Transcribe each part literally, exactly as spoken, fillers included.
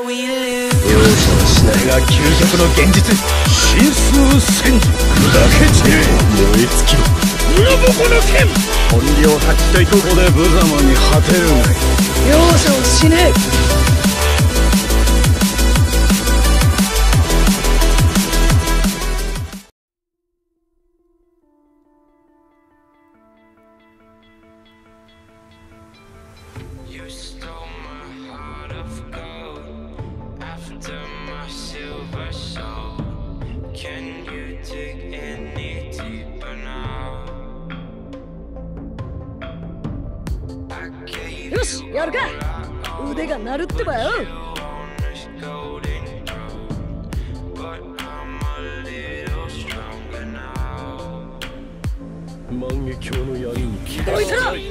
容赦はしないが究極の現実。神数戦時砕け散れ燃え尽きろ裏ボコの剣。本領発揮といここで無様に果てるがいい。容赦はしねえ。よし、やるか。腕が鳴るってばよ。万華鏡の槍にどいたら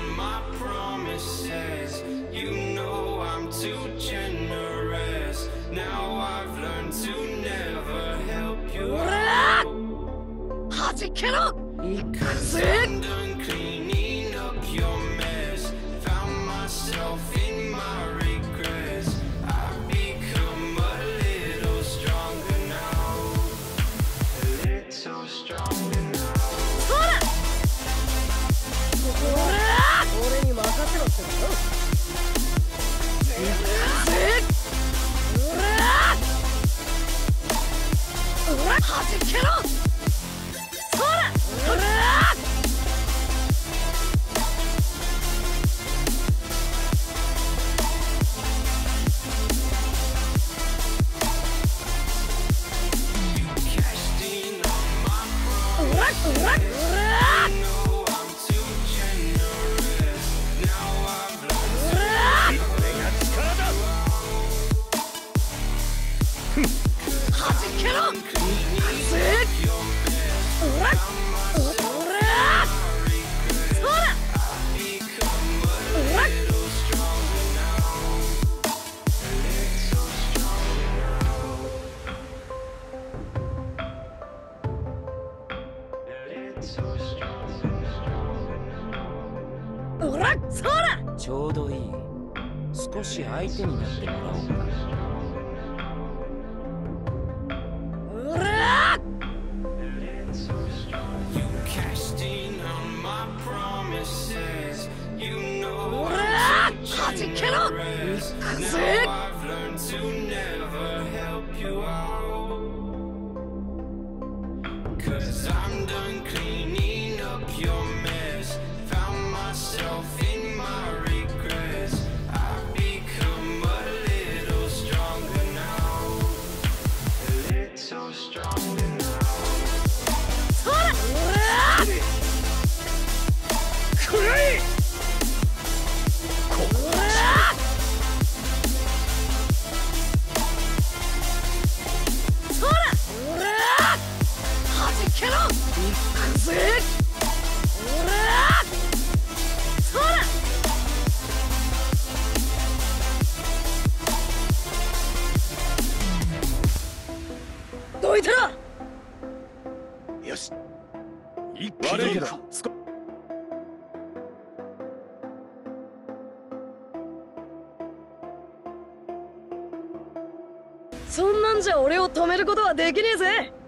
おらはじけろ。いくぜ。俺に任せろってことはじけろ。そらそらうわうわちょうどいい。少し相手になってもらおうか。うらうらはじけろ。いくぜ。どいたらよし。悪いけどそんなんじゃ俺を止めることはできねえぜ。